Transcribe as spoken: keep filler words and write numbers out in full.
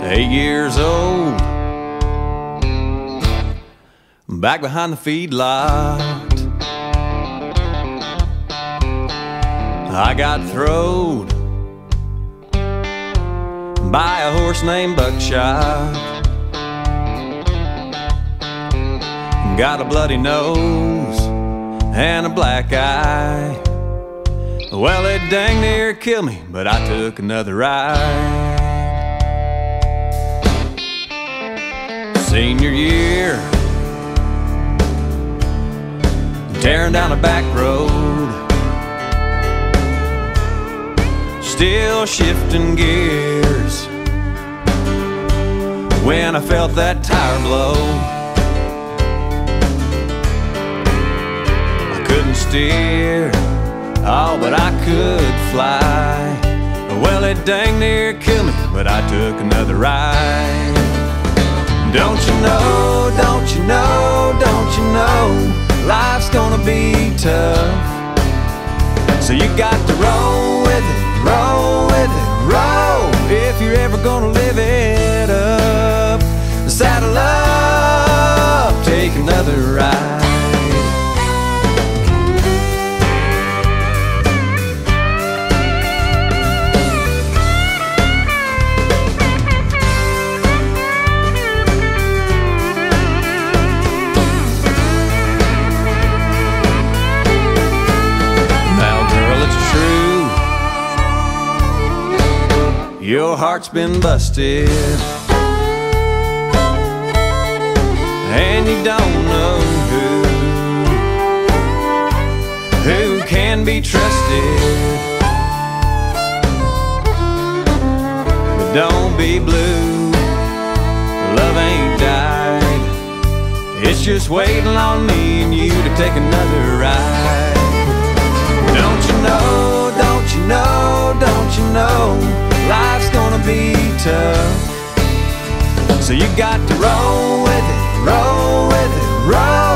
eight years old, back behind the feedlot. I got throwed by a horse named Buckshot. Got a bloody nose and a black eye. Well, it dang near killed me, but I took another ride. Senior year, tearing down a back road, still shifting gears, when I felt that tire blow. I couldn't steer, oh, but I could fly. Well, it dang near killed me, but I took another ride. Don't you know, don't you know, don't you know, life's gonna be tough. So you got to roll with it, roll with it, roll, if you're ever gonna live it up. Saddle up, take another ride. Your heart's been busted, and you don't know who, who can be trusted. But don't be blue, love ain't died. It's just waiting on me and you to take another ride. Don't you know, don't you know, don't you know, life's gonna be tough. So you got to roll with it, roll with it, roll.